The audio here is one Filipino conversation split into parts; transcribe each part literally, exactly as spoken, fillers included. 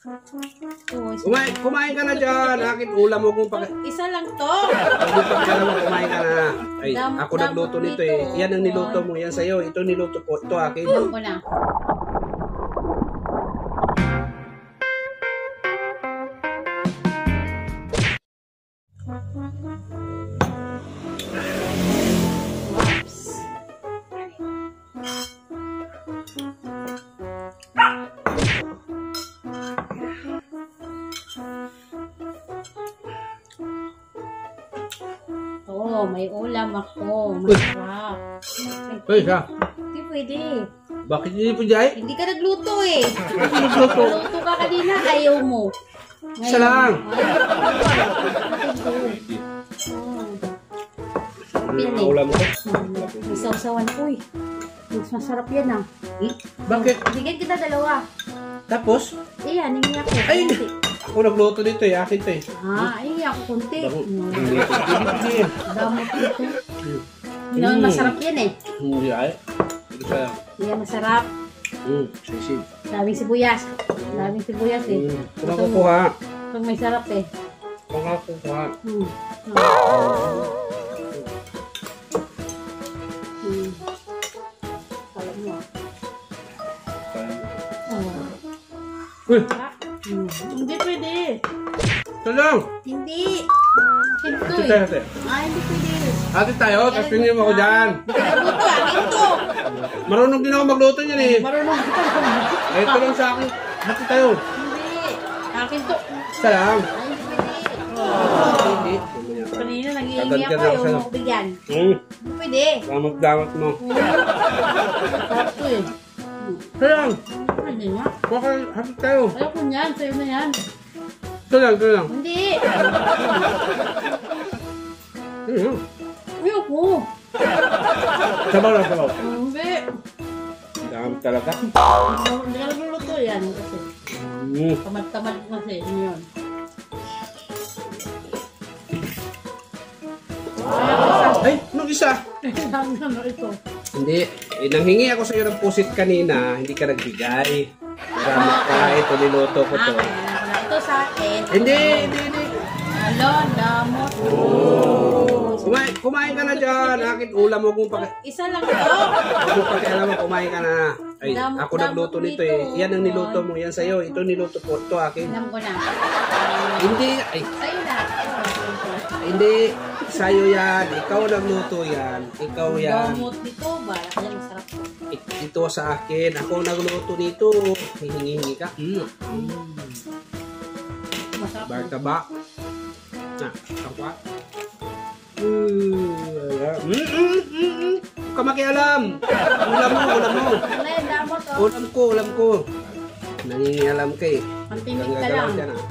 Oh, kumain, kumain ka na dyan. Akin ulam mo kung pag... Isa lang to. Hindi pa kaya mo, kumain ka na. Ay, Dam, ako nagluto nito eh. Yan ang niluto mo. Yan sa'yo. Ito niluto ko. Ito akin. Ako na. Oh, may ulam ako. Masarap. Uy, siya. Hindi pwede. Bakit hindi po dyan? Hindi ka nagluto eh. Nagluto. Nagluto ka kanina, ayaw mo. Isa lang. Ano ang ulam ko? May sausawan. Uy, mas masarap yan ah. Hmm? Bakit? Bigyan kita dalawa. Tapos? Eh, yan, hindi ako. Ay, hindi. Ako nagluto dito eh. Akin to eh. Ah, ay, ako kunti. Hindi. Hindi. Damot dito. Yan, masarap yan eh. Hindi ay. Ito sa'yo. Yan, masarap. Hmm, sisig. Daming sibuyas. Daming sibuyas eh. Hmm. Kung nakukuha. Pag may sarap eh. Kung nakukuha. Hmm. Hmm. Alam mo ah. Oh. Uy! Hmm. Hindi pwede. Ito lang! Hindi. Ito Ate eh. tayo, ate. Ah, hindi pwede. Ate tayo, tapos pingin mo ako dyan. Nagluto ah, ito. Marunong din ako magluto niyan eh. Marunong kita. Eh, ito lang sa akin. Ate tayo. Hindi. Akin to. Isa lang. Ay, hindi pwede. Hindi. Kanina nag-iingi Agad ka ako na ako yung sa'yo. makabigyan. Hmm. Hindi pwede. Damot-damot mo. Sarap to eh. Ito lang. Hindi nga. Baka hati tayo. Ayoko niyan. Sa'yo na yan. Ito lang, ito lang. Hindi. Hmm. Ayoko. Sabaw lang, sabaw. Hindi. Damot talaga. Hindi ka nagluluto yan kasi. Hmm. Tamad-tamad kasi yun. Ay, nung isa. Ano ito? Hindi. Eh, nanghingi ako sa iyo ng pusit kanina. Hindi ka nagbigay. Damot ka. Ito, niluto ko to. Ah, ito sa akin. Hindi, hindi, hindi. Alo, damot. Kumain, kumain ka na dyan. Akin ulam mo kung pag... Isa lang to. Kung pakialam mo, kumain ka na. Ay, Damot, ako nagluto damot nito eh. dito. Yan ang niluto mo. Yan sa'yo. Ito niluto ko. Ito akin. Alam ko na. Hindi. Ay, Sa'yo na. hindi. Sa'yo yan. Ikaw nagluto yan. Ikaw yan. Damot dito. Bala ka yan, masarap to. Ik- Ito sa akin. Ako nagluto nito. Hihingi-hingi ka. Mm. Masarap. Barka ba? Na, ako ah. Mm, mm, mm, mm. Huwag ka makialam. Ulam mo, ulam mo. Ano yan, damot oh. Ulam ko, ulam ko. Nangingialam ka eh. Pantimik ka Gagalaw lang. dyan ah.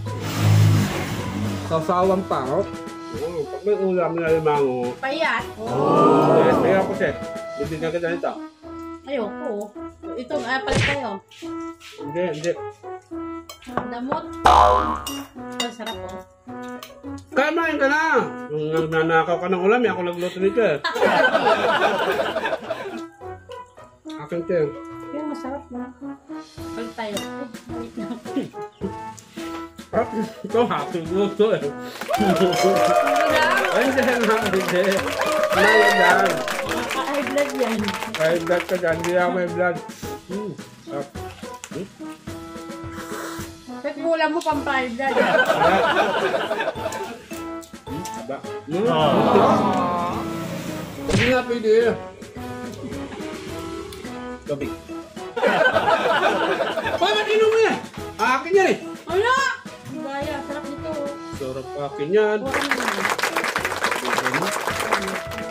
Sasawan pa, oh. Oh, pag may ulam na limango. Payat. Oh. Yes, kaya ako siya. Bibigyan kita nito. Ayoko. Ito, ah, palit kayo. Hindi, hindi. Damot. Ito, sarap oh. Kamain ka na. Nung nanakaw ka ng ulam, eh, ako nagluto nito eh. Akin siya. Kaya masarap na. Palit tayo. Ay, palit na. Ah, ito happy gusto eh. Ay, hindi na, hindi. Mayroon yan. Naka-high blood yan. May blood ka dyan, hindi ako may blood. Hmm. Ah. Hmm. Kahit mula mo pang high blood. Hmm, aba. Hmm. Hindi nga pwede. Gabi. Hoy, ba't inom mo yan? Akin yan eh. Ano? Baya, sarap nito. Sarap akin yan. Buwan mo.